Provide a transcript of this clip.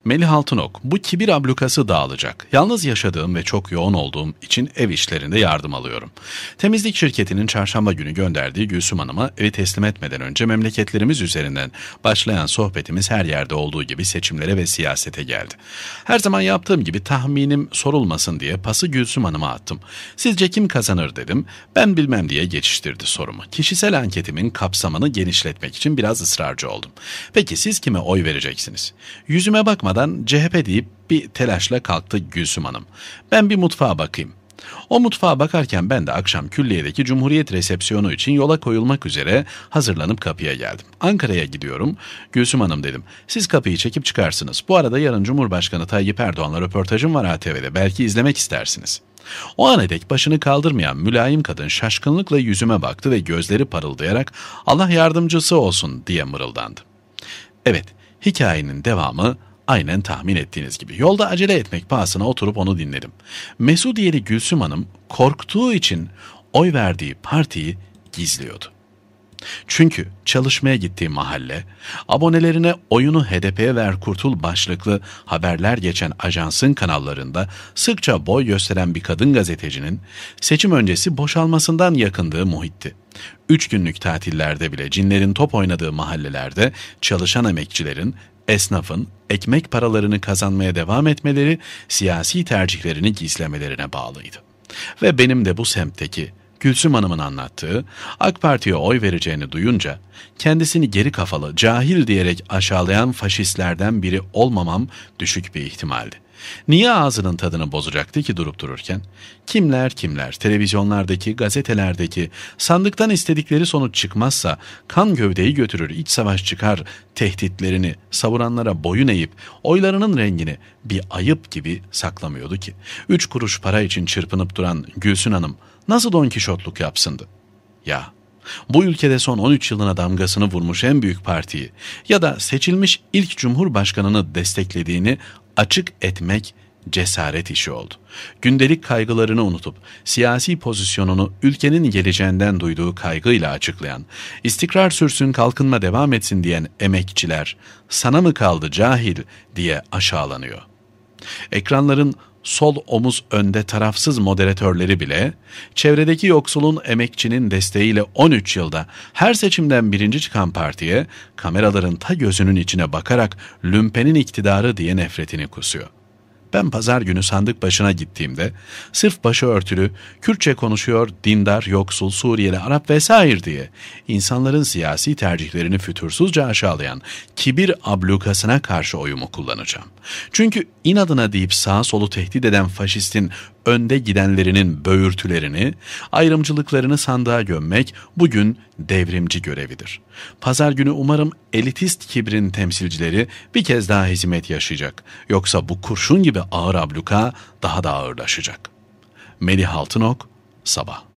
Melih Altınok, bu kibir ablukası dağılacak. Yalnız yaşadığım ve çok yoğun olduğum için ev işlerinde yardım alıyorum. Temizlik şirketinin çarşamba günü gönderdiği Gülsüm Hanım'a evi teslim etmeden önce memleketlerimiz üzerinden başlayan sohbetimiz her yerde olduğu gibi seçimlere ve siyasete geldi. Her zaman yaptığım gibi tahminim sorulmasın diye pası Gülsüm Hanım'a attım. Sizce kim kazanır dedim. Ben bilmem diye geçiştirdi sorumu. Kişisel anketimin kapsamını genişletmek için biraz ısrarcı oldum. Peki siz kime oy vereceksiniz? Yüzüme bakmadan CHP deyip bir telaşla kalktı Gülsüm Hanım. Ben bir mutfağa bakayım. O mutfağa bakarken ben de akşam külliyedeki Cumhuriyet resepsiyonu için yola koyulmak üzere hazırlanıp kapıya geldim. Ankara'ya gidiyorum. Gülsüm Hanım dedim. Siz kapıyı çekip çıkarsınız. Bu arada yarın Cumhurbaşkanı Tayyip Erdoğan'la röportajım var ATV'de. Belki izlemek istersiniz. O ana dek başını kaldırmayan mülayim kadın şaşkınlıkla yüzüme baktı ve gözleri parıldayarak Allah yardımcısı olsun diye mırıldandı. Evet, hikayenin devamı aynen tahmin ettiğiniz gibi. Yolda acele etmek pahasına oturup onu dinledim. Mesudiyeli Gülsüm Hanım korktuğu için oy verdiği partiyi gizliyordu. Çünkü çalışmaya gittiği mahalle, abonelerine oyunu HDP'ye ver kurtul başlıklı haberler geçen ajansın kanallarında sıkça boy gösteren bir kadın gazetecinin seçim öncesi boşalmasından yakındığı muhitti. 3 günlük tatillerde bile cinlerin top oynadığı mahallelerde çalışan emekçilerin, esnafın ekmek paralarını kazanmaya devam etmeleri siyasi tercihlerini gizlemelerine bağlıydı. Ve benim de bu semtteki Gülsüm Hanım'ın anlattığı AK Parti'ye oy vereceğini duyunca kendisini geri kafalı, cahil diyerek aşağılayan faşistlerden biri olmamam düşük bir ihtimaldi. Niye ağzının tadını bozacaktı ki durup dururken? Kimler televizyonlardaki, gazetelerdeki, sandıktan istedikleri sonuç çıkmazsa kan gövdeyi götürür, iç savaş çıkar tehditlerini savuranlara boyun eğip oylarının rengini bir ayıp gibi saklamıyordu ki. 3 kuruş para için çırpınıp duran Gülsüm Hanım nasıl Don Kişotluk yapsındı? Ya, bu ülkede son 13 yılına damgasını vurmuş en büyük partiyi ya da seçilmiş ilk cumhurbaşkanını desteklediğini açık etmek cesaret işi oldu. Gündelik kaygılarını unutup siyasi pozisyonunu ülkenin geleceğinden duyduğu kaygıyla açıklayan, istikrar sürsün kalkınma devam etsin diyen emekçiler sana mı kaldı cahil diye aşağılanıyor. Ekranların sol omuz önde tarafsız moderatörleri bile çevredeki yoksulun emekçinin desteğiyle 13 yılda her seçimden birinci çıkan partiye kameraların ta gözünün içine bakarak lümpenin iktidarı diye nefretini kusuyor. Ben pazar günü sandık başına gittiğimde sırf başı örtülü, Kürtçe konuşuyor, dindar, yoksul, Suriyeli, Arap vesaire diye insanların siyasi tercihlerini fütursuzca aşağılayan kibir ablukasına karşı oyumu kullanacağım. Çünkü inadına deyip sağa solu tehdit eden faşistin önde gidenlerinin böğürtülerini, ayrımcılıklarını sandığa gömmek bugün devrimci görevidir. Pazar günü umarım elitist kibrin temsilcileri bir kez daha hezimet yaşayacak. Yoksa bu kurşun gibi ağır abluka daha da ağırlaşacak. Melih Altınok, Sabah.